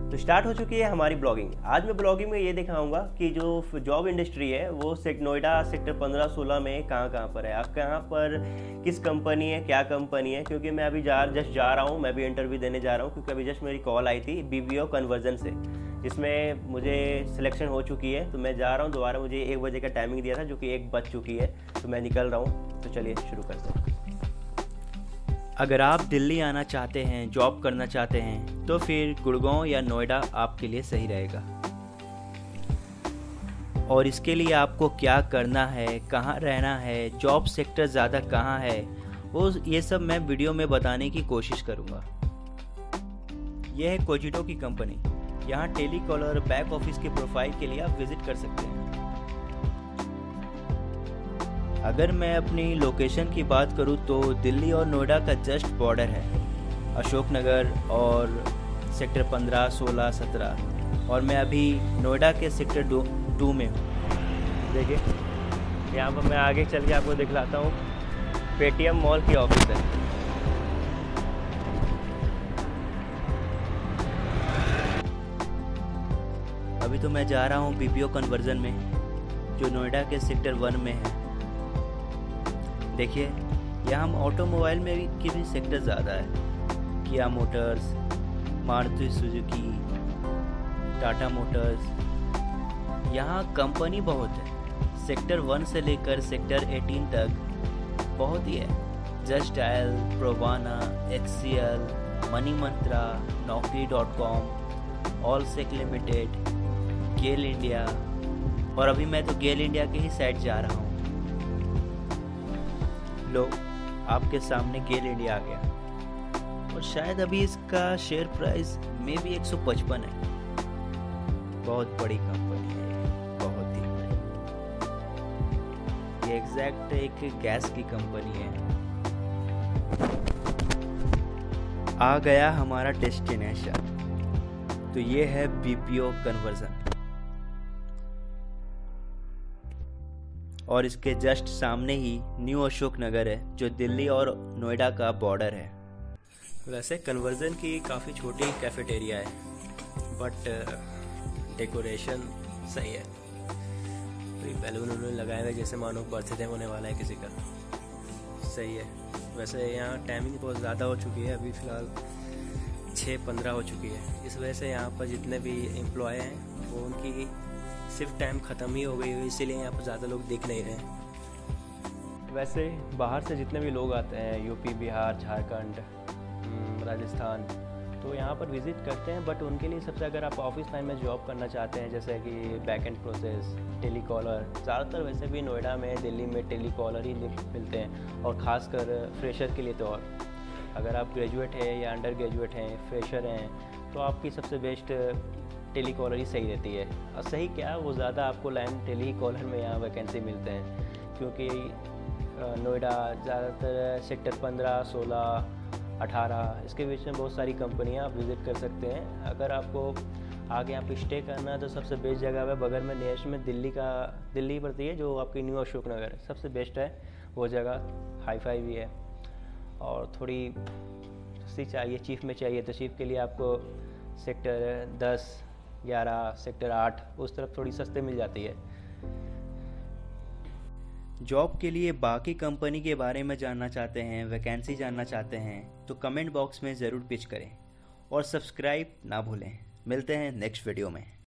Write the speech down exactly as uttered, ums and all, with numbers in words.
तो स्टार्ट हो चुकी है हमारी ब्लॉगिंग। आज मैं ब्लॉगिंग में ये दिखाऊंगा कि जो जॉब इंडस्ट्री है वो सेक नोएडा सेक्टर पंद्रह सोलह में कहाँ कहाँ पर है, आप कहाँ पर किस कंपनी है, क्या कंपनी है। क्योंकि मैं अभी जा जस्ट जा रहा हूँ, मैं भी इंटरव्यू देने जा रहा हूँ, क्योंकि अभी जस्ट मेरी कॉल आई थी बीपीओ कन्वर्जन से, जिसमें मुझे सिलेक्शन हो चुकी है। तो मैं जा रहा हूँ दोबारा, मुझे एक बजे का टाइमिंग दिया था जो कि एक बज चुकी है, तो मैं निकल रहा हूँ। तो चलिए शुरू करते हैं। अगर आप दिल्ली आना चाहते हैं, जॉब करना चाहते हैं, तो फिर गुड़गांव या नोएडा आपके लिए सही रहेगा। और इसके लिए आपको क्या करना है, कहाँ रहना है, जॉब सेक्टर ज़्यादा कहाँ है, वो ये सब मैं वीडियो में बताने की कोशिश करूँगा। यह है कोजिटो की कंपनी। यहाँ टेलीकॉलर बैक ऑफिस के प्रोफाइल के लिए आप विजिट कर सकते हैं। अगर मैं अपनी लोकेशन की बात करूँ तो दिल्ली और नोएडा का जस्ट बॉर्डर है, अशोकनगर और सेक्टर पंद्रह, सोलह, सत्रह, और मैं अभी नोएडा के सेक्टर दो टू में हूँ। देखिए यहाँ पर मैं आगे चल के आपको दिखलाता हूँ, पेटीएम मॉल की ऑफिस है। अभी तो मैं जा रहा हूँ बीपीओ कन्वर्जन में, जो नोएडा के सेक्टर वन में है। देखिए यहाँ हम ऑटोमोबाइल में भी की भी सेक्टर ज़्यादा है, Kia motors, Maruti Suzuki, Tata motors. यहाँ कंपनी बहुत है। सेक्टर वन से लेकर सेक्टर अठारह तक बहुत ही है। जस्ट डायल, प्रोवाना, EXL, money Mantra, Naukri dot com, Allsec limited, GAIL India, और अभी मैं तो गेल इंडिया के ही साइड जा रहा हूँ। लो, आपके सामने गेल इंडिया आ गया, और शायद अभी इसका शेयर प्राइस में भी एक सौ पचपन है। बहुत बड़ी कंपनी है, बहुत ही बड़ी। ये एग्जैक्ट एक गैस की कंपनी है। आ गया हमारा डेस्टिनेशन, तो ये है बीपीओ कन्वर्जन, और इसके जस्ट सामने ही न्यू अशोक नगर है, जो दिल्ली और नोएडा का बॉर्डर है। वैसे कन्वर्जन की काफ़ी छोटी कैफेटेरिया है, बट डेकोरेशन सही है। तो बैलून वैलून लगाए हुए जैसे मानो बर्थडे होने वाला है किसी का, सही है। वैसे यहाँ टाइमिंग बहुत ज़्यादा हो चुकी है, अभी फ़िलहाल छः पंद्रह हो चुकी है। इस वजह से यहाँ पर जितने भी एम्प्लॉय हैं वो उनकी सिर्फ टाइम ख़त्म ही हो गई है, इसीलिए यहाँ पर ज़्यादा लोग दिख नहीं रहे। वैसे बाहर से जितने भी लोग आते हैं, यूपी, बिहार, झारखंड, राजस्थान, तो यहाँ पर विज़िट करते हैं। बट उनके लिए सबसे, अगर आप ऑफिस टाइम में जॉब करना चाहते हैं, जैसे कि बैक एंड प्रोसेस, टेलीकॉलर, ज़्यादातर वैसे भी नोएडा में, दिल्ली में टेलीकॉलर ही मिलते हैं, और ख़ासकर फ्रेशर के लिए तो और। अगर आप ग्रेजुएट हैं या अंडर ग्रेजुएट हैं, फ्रेशर हैं, तो आपकी सबसे बेस्ट टेलीकॉलर ही सही रहती है। और सही क्या, वो ज़्यादा आपको लाइन टेलीकॉलर में यहाँ वैकेंसी मिलते हैं, क्योंकि नोएडा ज़्यादातर सेक्टर पंद्रह, सोलह, अठारह, इसके बीच में बहुत सारी कंपनियाँ आप विज़िट कर सकते हैं। अगर आपको आगे यहाँ पे स्टे करना है तो सबसे बेस्ट जगह है बगल में नियरेस्ट में दिल्ली का दिल्ली पड़ती है, जो आपकी न्यू अशोक नगर है, सबसे बेस्ट है वो जगह। हाई फाई भी है, और थोड़ी सी चाहिए, चीफ में चाहिए तो चीफ के लिए आपको सेक्टर दस, ग्यारह, सेक्टर आठ, उस तरफ थोड़ी सस्ते मिल जाती है। जॉब के लिए बाकी कंपनी के बारे में जानना चाहते हैं, वैकेंसी जानना चाहते हैं, तो कमेंट बॉक्स में ज़रूर पिच करें, और सब्सक्राइब ना भूलें। मिलते हैं नेक्स्ट वीडियो में।